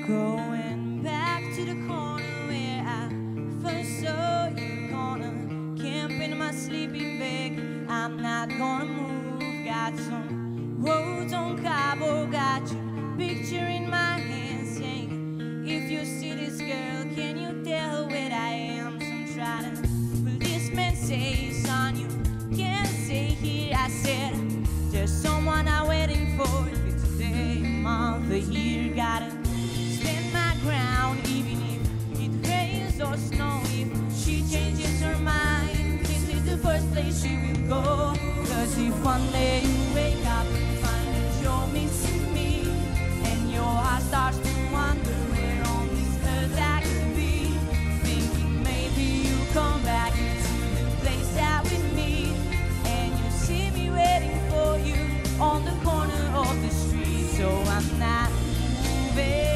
Going back to the corner where I first saw you, gonna camp in my sleeping bag. I'm not gonna move, got some words on cardboard, got your picture in my hand saying, if you see this girl, can you tell her where I am? Some try to policeman say, son, you can't stay here. I said, there's someone I'm waiting for. If it's a day, a month, a year, gotta stand my ground, even if it rains or snow. If she changes her mind, this is the first place she will go. Cause if one day you wake up and find that you're missing me, and your heart starts to wonder where on this earth I could be, thinking maybe you come back to the place out with me, and you see me waiting for you on the corner of the street. So I'm not moving.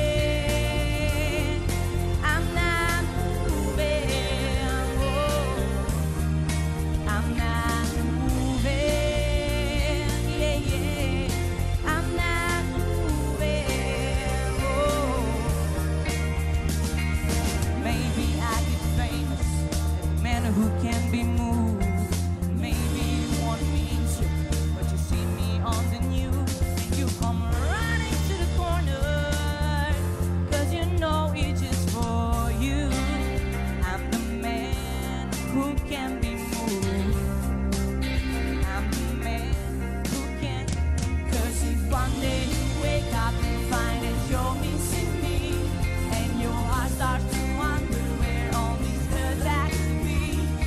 Who can be moved? Maybe you want me to, but you see me on the news and you come running to the corner, cause you know it's just for you. I'm the man who can be moved. I'm the man who can. Cause if one day you wake up and find that you're missing me, and your heart starts to wonder where on this earth I could be,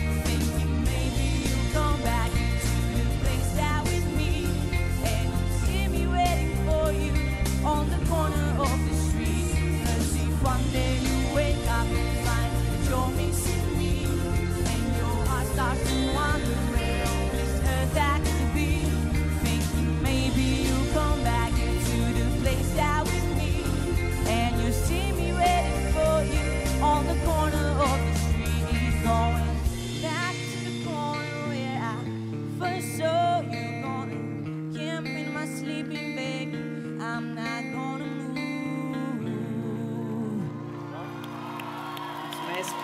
on the corner of the street. Cause if one day you wake up and find that you're missing me, and your heart starts to wonder where on this earth I could be, thinking maybe you come back to the place out with me, and you see me waiting for you on the corner of the street. Going back to the corner where I first saw you, gonna camp in my sleeping bag. I'm not gonna move. Mulțumesc.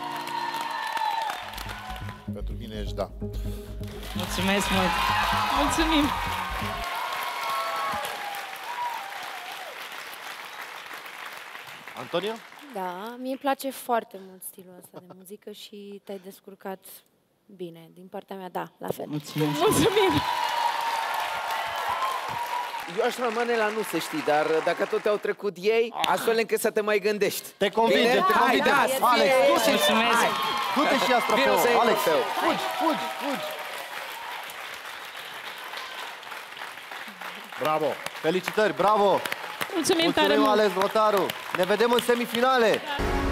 Pentru mine ești da. Mulțumesc mult. Mulțumim. Antonio? Da, mie îmi place foarte mult stilul ăsta de muzică și te-ai descurcat bine. Din partea mea, da, la fel. Mulțumesc. Mulțumim. Eu aș rămâne la nu, să știi, dar dacă tot te-au trecut ei, astfel încât să te mai gândești. Te convingem, te convingem. Alex, du-te și ia trofeul. Alex, fugi. Bravo. Felicitări, bravo. Mulțumim tare mult. Alex Rotaru. Ne vedem în semifinale.